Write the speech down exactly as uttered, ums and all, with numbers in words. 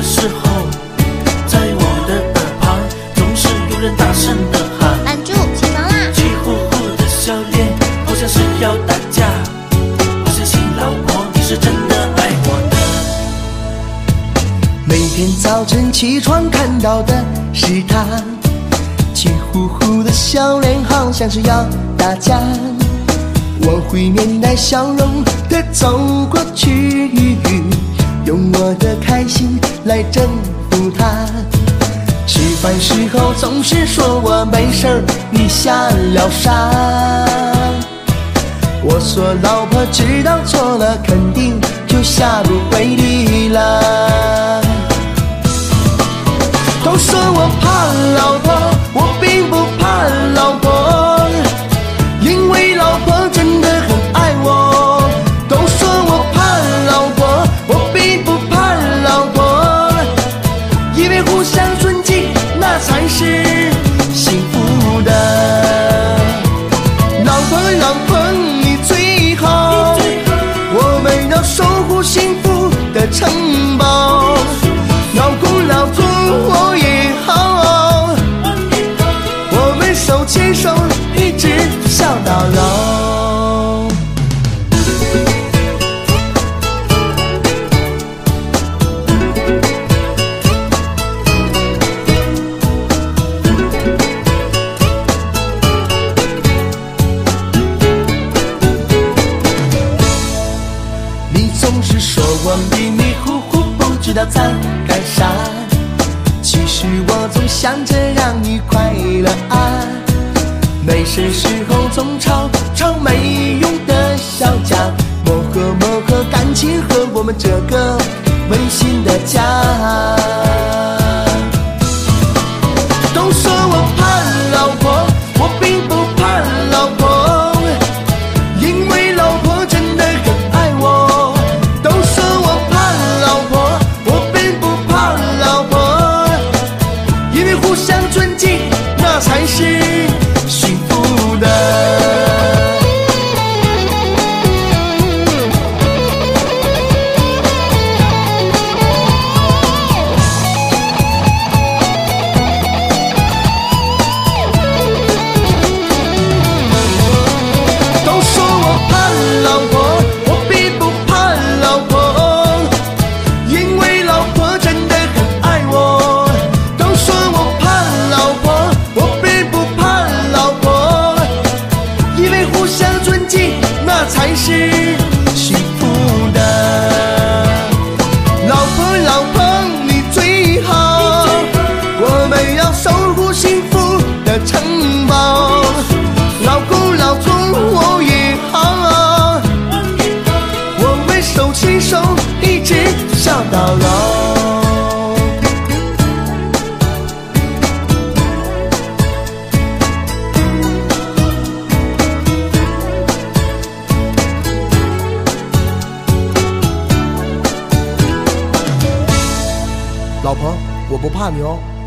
的时候，在我的耳旁总是有人大声的喊： 拦住，起床啦！ 气呼呼的笑脸，好像是要打架。我相信老婆，你是真的爱我的。 每天早晨起床看到的是他，气呼呼的笑脸，好像是要打架。我会面带笑容地走过去，用我的开心来征服他。吃饭时候总是说我没事儿，你瞎了傻。我说老婆知道错了，肯定就下不为例了。都说我怕老婆，我并不怕老婆，因为老婆真的很爱我。都说我怕老婆，我并不怕老婆，因为互相尊敬，那才是幸福的。老婆老婆你最好，我们要守护幸福的城堡。老公老公我也好，我们手牵手一直笑到老。你总是说我迷迷糊糊，不知道在干啥，其实我总想着让你快乐啊。没事时候总吵吵没用的小架，磨合磨合感情和我们这个温馨的家。都说我怕老婆，我并不怕老婆，因为老婆真的很爱我。都说我怕老婆，我并不怕老婆，因为互相尊敬，那才是幸福的。都说我怕老婆，我并不怕老婆，因为老婆真的很爱我。都说我怕老婆，我并不怕老婆，因为互相尊敬，那才是幸福的。老婆老婆你最好，我们要守护幸福的城堡。老公老公我也好，我们手牵手一直笑到老。老婆，我不怕你哦。